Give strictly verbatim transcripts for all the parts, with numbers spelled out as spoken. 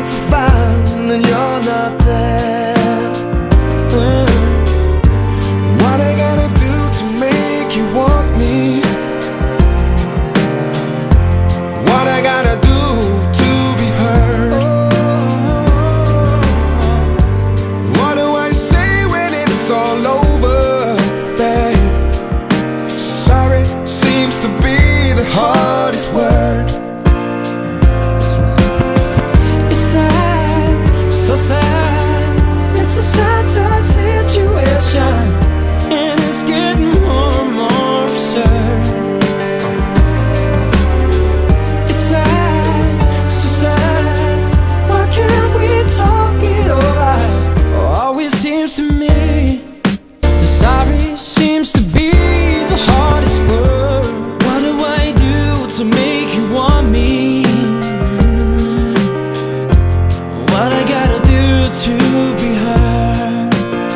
nights are fine and you're not there. mm. What I gotta do to make you want me? What I gotta do to be heard? What do I say when it's all over, babe? Sorry seems to be the hardest word. That's right. It's sad, so sad. It's a sad, sad situation, and it's getting more and more absurd. It's sad, so sad. Why can't we talk it over? Always seems to me the sorry seems to be the hardest word. What do I do to make you want me? What I gotta do to be heard?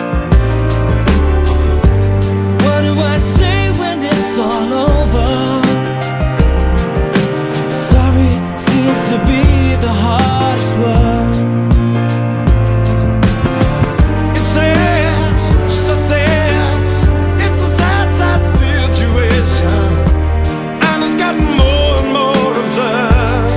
What do I say when it's all over? Sorry seems to be the hardest word. It's sad, so sad. It's a sad, sad situation, and it's gotten more and more absurd.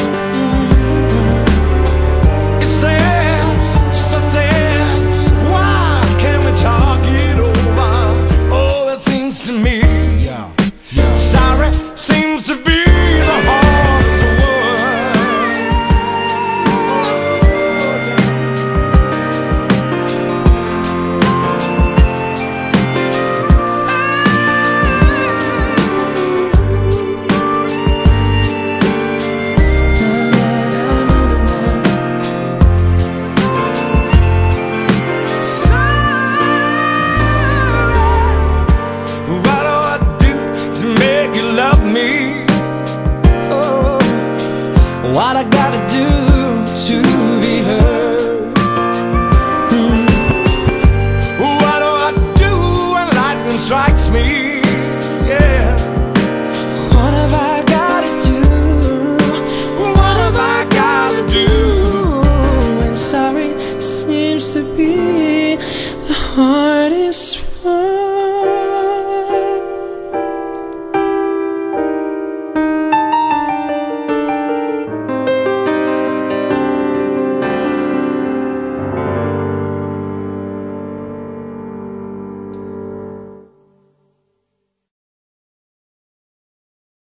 It's sad, so sad. Why can't we talk it over? Oh, it seems to me, yeah, yeah. Sorry seems to be the hardest word. What do I do to make you love me? Oh, what I gotta do to be heard? Hmm. What do I do when lightning strikes me? Yeah. What have I gotta do? What have I gotta do? And sorry seems to be the hardest